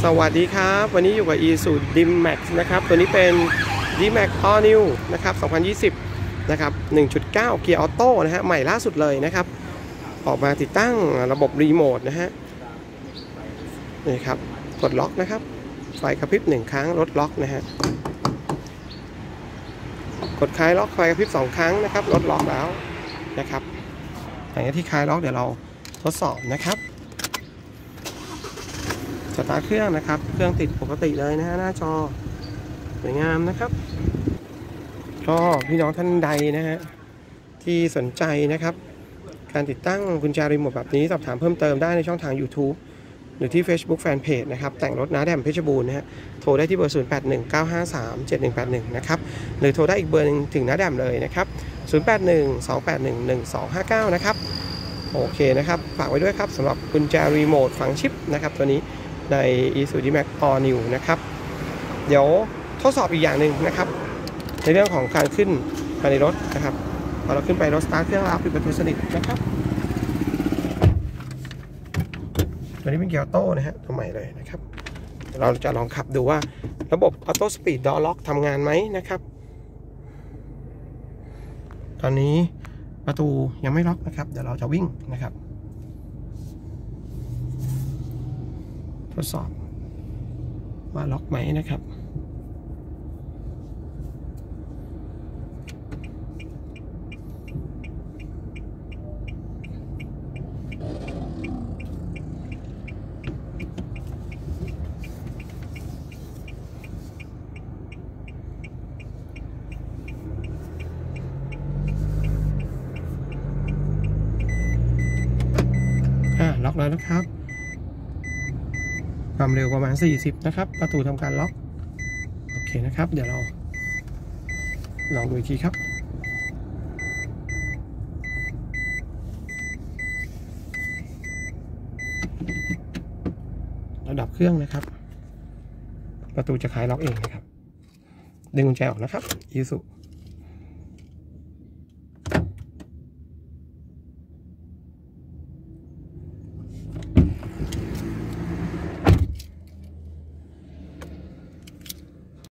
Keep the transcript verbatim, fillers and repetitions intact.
สวัสดีครับวันนี้อยู่กับ Isuzu ดี แม็กซ์ นะครับตัวนี้เป็น ดี แม็กซ์ All New นะครับสองพันยี่สิบนะครับ หนึ่งจุดเก้า เกียร์ออโต้นะฮะใหม่ล่าสุดเลยนะครับออกมาติดตั้งระบบรีโมทนะฮะนี่ครับกดล็อกนะครับไฟกระพริบหนึ่งครั้งรถล็อกนะฮะกดคลายล็อกไฟกระพริบสองครั้งนะครับรถล็อกแล้วนะครับหลังจากที่คลายล็อกเดี๋ยวเราทดสอบนะครับสตาร์ทเครื่องนะครับเครื่องติดปกติเลยนะฮะหน้าจอสวยงามนะครับก็พี่น้องท่านใดนะฮะที่สนใจนะครับการติดตั้งกุญแจรีโมทแบบนี้สอบถามเพิ่มเติมได้ในช่องทาง YouTube หรือที่ Facebook Fanpage นะครับแต่งรถน้าแดมเพชรบูรณ์นะฮะโทรได้ที่เบอร์ ศูนย์ แปด หนึ่ง เก้า ห้า สาม เจ็ด หนึ่ง แปด หนึ่ง นะครับหรือโทรได้อีกเบอร์นึงถึงน้าแดมเลยนะครับ ศูนย์ แปด หนึ่ง สอง แปด หนึ่ง หนึ่ง สอง ห้า เก้า นะครับโอเคนะครับฝากไว้ด้วยครับสำหรับกุญแจรีโมทฝังชิปนะครับตัวนี้ใน Isuzu ดี แม็กซ์ All New นะครับเดี๋ยวทดสอบอีกอย่างหนึ่งนะครับในเรื่องของการขึ้นภายในรถนะครับพอเราขึ้นไปรถสตาร์ทเครื่องแล้วปิดประตูสนิทนะครับตัวนี้เป็นเกียร์ออโต้นะฮะตัวใหม่เลยนะครับเราจะลองขับดูว่าระบบออโต้สปีดดอล็อกทำงานไหมนะครับตอนนี้ประตูยังไม่ล็อกนะครับเดี๋ยวเราจะวิ่งนะครับทดสอบว่าล็อกไหมนะครับอ่าล็อกแล้วนะครับความเร็วประมาณสี่สิบนะครับประตูทำการล็อกโอเคนะครับเดี๋ยวเราลองดูอีกทีครับระดับเครื่องนะครับประตูจะคลายล็อกเองนะครับดึงกุญแจออกนะครับIsuzu